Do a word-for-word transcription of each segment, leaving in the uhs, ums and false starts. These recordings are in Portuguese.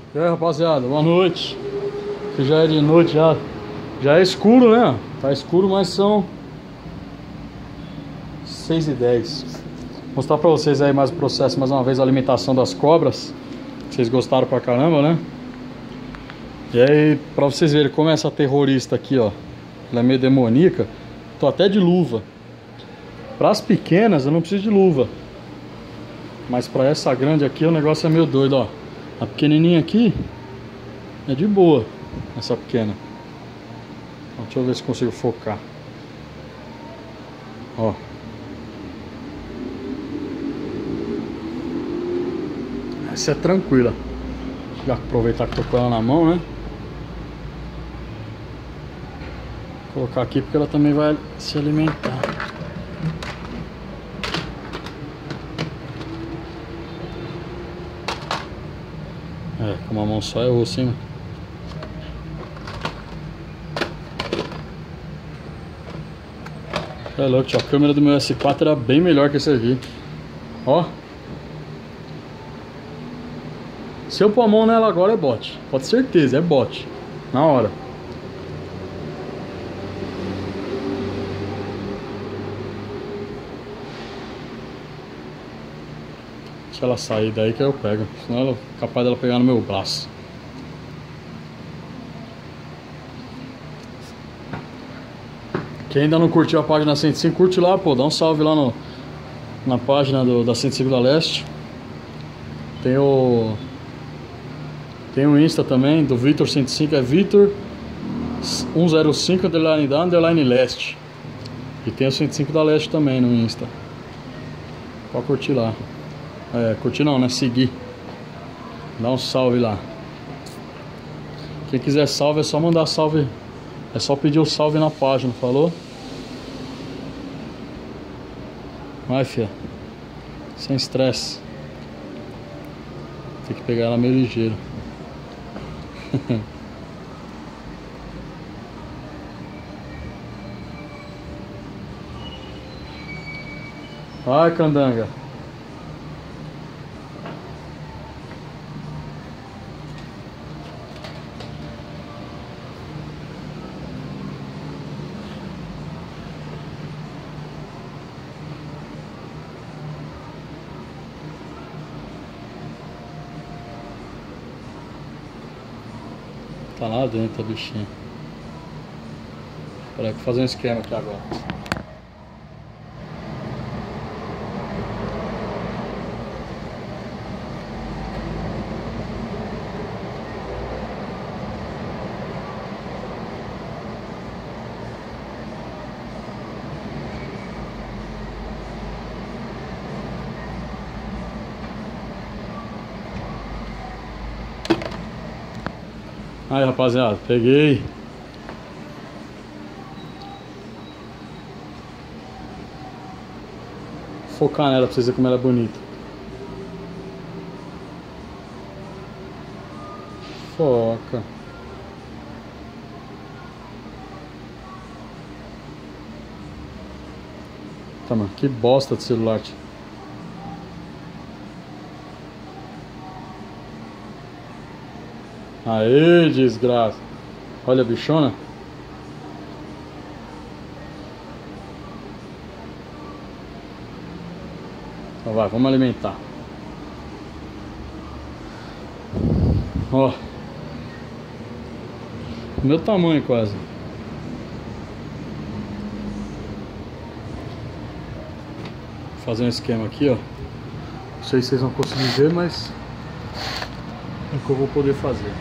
E aí, rapaziada, boa noite. Que já é de noite, já, já é escuro, né? Tá escuro, mas são seis e dez. Vou mostrar pra vocês aí mais o processo, mais uma vez, a alimentação das cobras. Vocês gostaram pra caramba, né? E aí, pra vocês verem como é essa terrorista aqui, ó. Ela é meio demoníaca. Tô até de luva. Para as pequenas eu não preciso de luva. Mas para essa grande aqui o negócio é meio doido, ó. A pequenininha aqui é de boa. Essa pequena. Então, deixa eu ver se consigo focar. Ó. Essa é tranquila. Já aproveitar que tô com ela na mão, né? Vou colocar aqui porque ela também vai se alimentar. É, com uma mão só é osso, hein? É louco, tio, a câmera do meu S quatro era bem melhor que esse aqui. Ó. Se eu pôr a mão nela agora é bote. Pode ter certeza, é bote. Na hora. Deixa ela sair daí que eu pego. Senão ela é capaz dela pegar no meu braço. Quem ainda não curtiu a página cento e cinco, curte lá, pô. Dá um salve lá no, na página do, da cento e cinco da Leste. Tem o... Tem o Insta também, do Vitor cento e cinco. É Vitor cento e cinco underline da underline Leste. E tem o cento e cinco da Leste também no Insta. Pode curtir lá. É, curtir não, né? Seguir. Dá um salve lá. Quem quiser salve é só mandar salve. É só pedir o salve na página, falou? Vai, fia. Sem estresse. Tem que pegar ela meio ligeiro. Vai, candanga. Tá lá dentro a bichinha. Espera aí que eu vou fazer um esquema aqui agora. Aí, rapaziada, peguei. Vou focar nela pra vocês verem como ela é bonita. Foca. Tá, mano, que bosta de celular, tio. Aê, desgraça. Olha a bichona. Então vai, vamos alimentar. Ó. O meu tamanho quase. Vou fazer um esquema aqui, ó. Não sei se vocês vão conseguir ver, mas é o que eu vou poder fazer.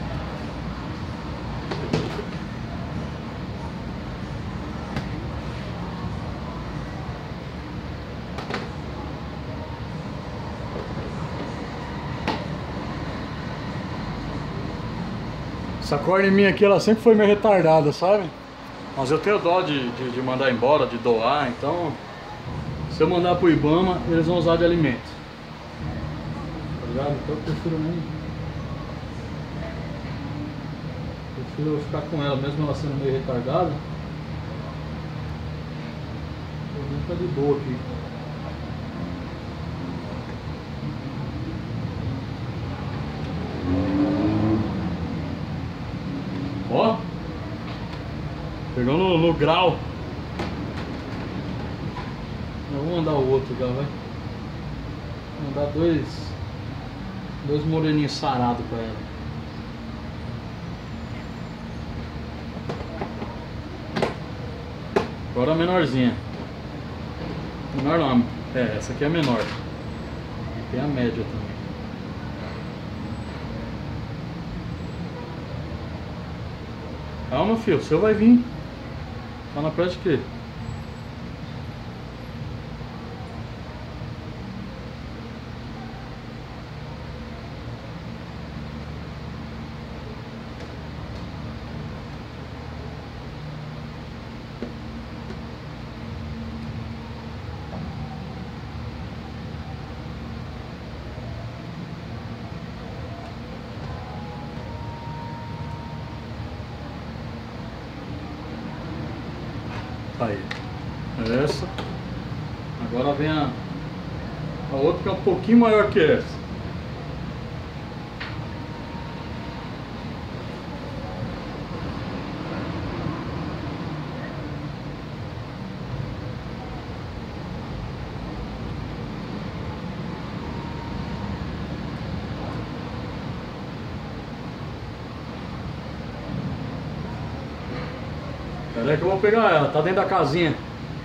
Essa corne minha aqui, ela sempre foi meio retardada, sabe? Mas eu tenho dó de, de, de mandar embora, de doar, então... Se eu mandar pro Ibama, eles vão usar de alimento. Tá ligado? Então eu prefiro nem... Prefiro ficar com ela, mesmo ela sendo meio retardada. Pelo menos tá de boa aqui. Pegou no, no grau. Eu vou mandar o outro já, vai. Vou mandar dois Dois moreninhos sarados pra ela. Agora a menorzinha. Menor não, é, essa aqui é a menor. Tem a média também. Calma, filho, o seu vai vir. Tá na pressa de quê? Aí, essa. Agora vem a, a outra que é um pouquinho maior que essa. Peraí que eu vou pegar ela, tá dentro da casinha.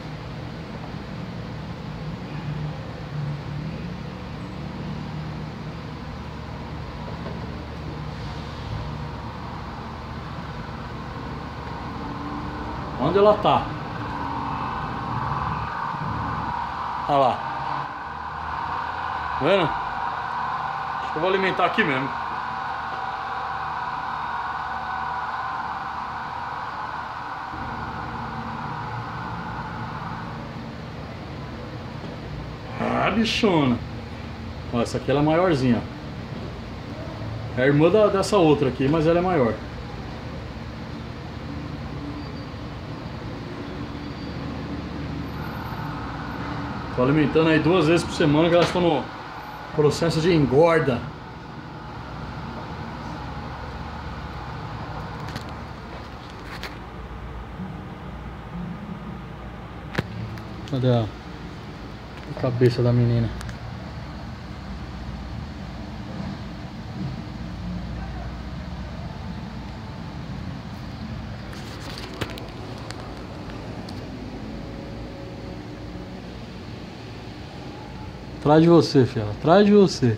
Onde ela tá? Olha lá. Tá vendo? Acho que eu vou alimentar aqui mesmo. Ah, bichona. Ó, essa aqui ela é maiorzinha. É a irmã da, dessa outra aqui, mas ela é maior. Tô alimentando aí duas vezes por semana, que elas estão no processo de engorda. Cadê a, a cabeça da menina? Atrás de você, filha. Atrás de você.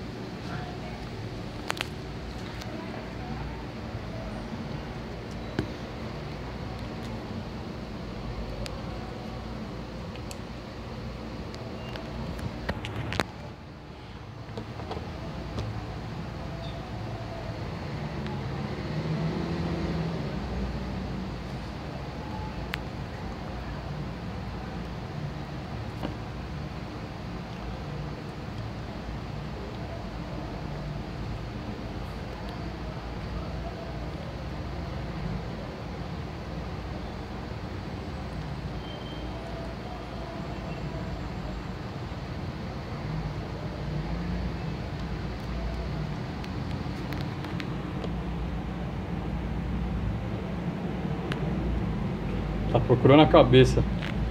Tá procurando a cabeça.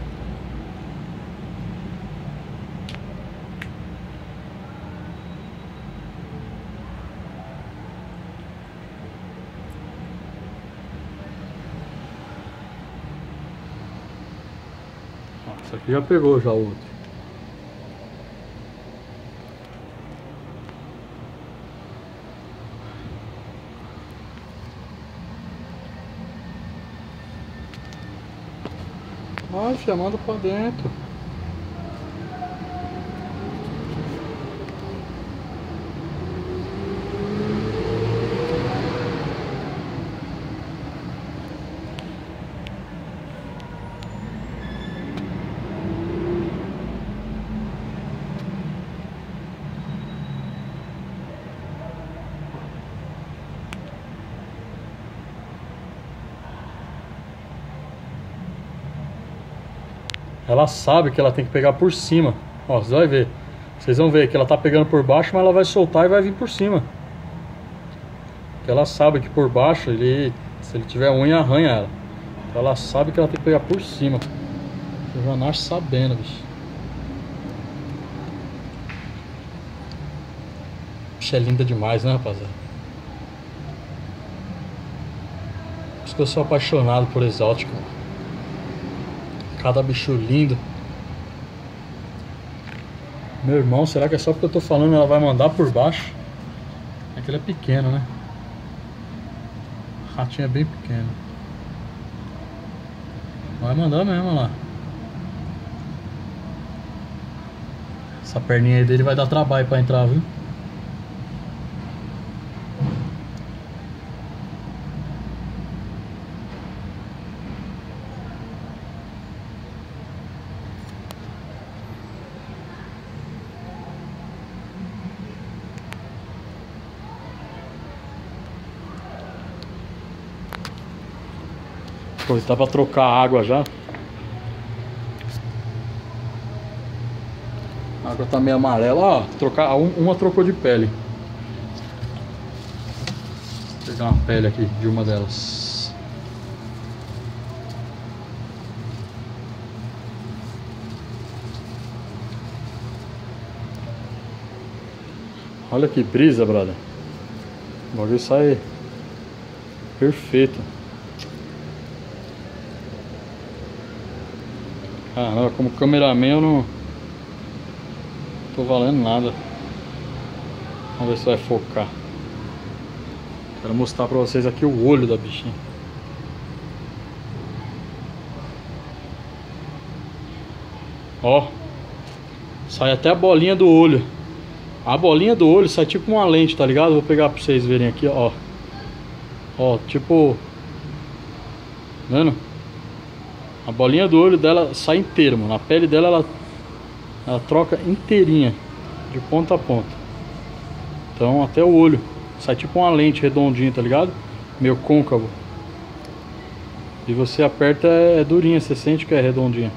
Ó, isso aqui já pegou já o outro. Vai, filha, manda pra dentro. Ela sabe que ela tem que pegar por cima. Ó, você vai ver. Vocês vão ver que ela tá pegando por baixo, mas ela vai soltar e vai vir por cima. Porque ela sabe que por baixo, ele, se ele tiver unha, arranha ela. Ela sabe que ela tem que pegar por cima. Eu já nasce sabendo, bicho. Bicho é linda demais, né, rapaziada? Por isso que eu sou apaixonado por exótico. Cada bicho lindo. Meu irmão, será que é só porque eu tô falando ela vai mandar por baixo? É que ele é pequeno, né? O ratinho é bem pequeno. Vai mandar mesmo, olha lá. Essa perninha aí dele vai dar trabalho pra entrar, viu? Aproveitar pra trocar a água já. A água tá meio amarela, ó. Trocar, uma trocou de pele. Vou pegar uma pele aqui de uma delas. Olha que brisa, brother. O bagulho sai perfeito. Caramba, como cameraman eu não tô valendo nada. Vamos ver se vai focar. Quero mostrar pra vocês aqui o olho da bichinha. Ó, sai até a bolinha do olho. A bolinha do olho sai tipo uma lente, tá ligado? Vou pegar pra vocês verem aqui, ó. Ó, tipo... Vendo? A bolinha do olho dela sai inteira, mano. A pele dela, ela, ela troca inteirinha, de ponta a ponta. Então até o olho sai tipo uma lente redondinha, tá ligado? Meio côncavo. E você aperta, é durinha, você sente que é redondinha.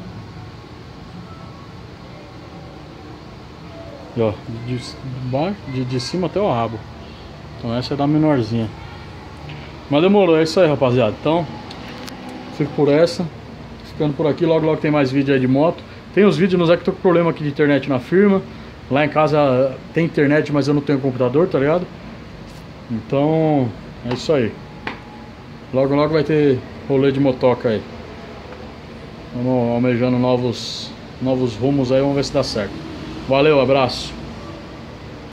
E ó, de, de, de cima até o rabo. Então essa é da menorzinha. Mas demorou, é isso aí, rapaziada. Então, fico por essa. Ficando por aqui, logo logo tem mais vídeo aí de moto. Tem os vídeos, não é que tô com problema aqui de internet na firma. Lá em casa tem internet, mas eu não tenho computador, tá ligado? Então, é isso aí. Logo logo vai ter rolê de motoca aí. Vamos almejando novos, novos rumos aí, vamos ver se dá certo. Valeu, abraço.